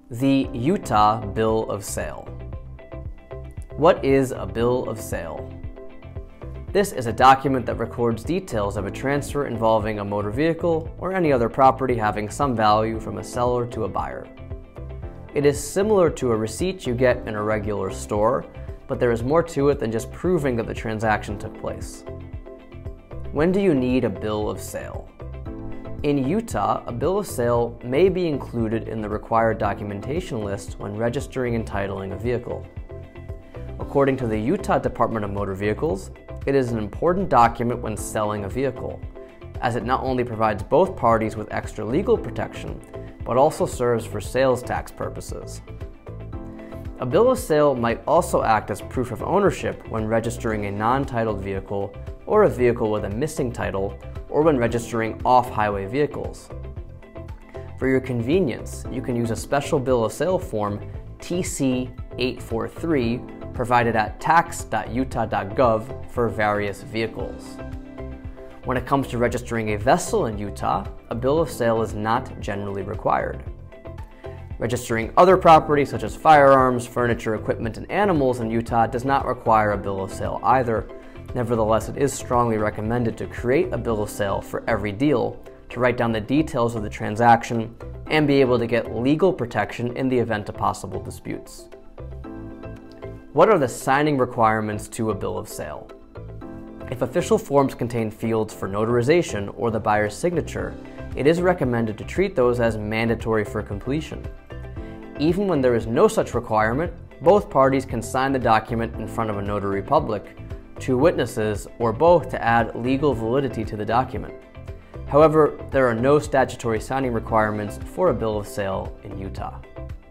The Utah Bill of Sale. What is a bill of sale? This is a document that records details of a transfer involving a motor vehicle or any other property having some value from a seller to a buyer. It is similar to a receipt you get in a regular store, but there is more to it than just proving that the transaction took place. When do you need a bill of sale? In Utah, a bill of sale may be included in the required documentation list when registering and titling a vehicle. According to the Utah Department of Motor Vehicles, it is an important document when selling a vehicle, as it not only provides both parties with extra legal protection, but also serves for sales tax purposes. A bill of sale might also act as proof of ownership when registering a non-titled vehicle or a vehicle with a missing title, or when registering off-highway vehicles. For your convenience, you can use a special bill of sale form TC-843 provided at tax.utah.gov for various vehicles. When it comes to registering a vessel in Utah, a bill of sale is not generally required. Registering other property such as firearms, furniture, equipment, and animals in Utah does not require a bill of sale either. Nevertheless, it is strongly recommended to create a bill of sale for every deal to write down the details of the transaction and be able to get legal protection in the event of possible disputes. What are the signing requirements to a bill of sale? If official forms contain fields for notarization or the buyer's signature, it is recommended to treat those as mandatory for completion. Even when there is no such requirement, both parties can sign the document in front of a notary public, two witnesses, or both to add legal validity to the document. However, there are no statutory signing requirements for a bill of sale in Utah.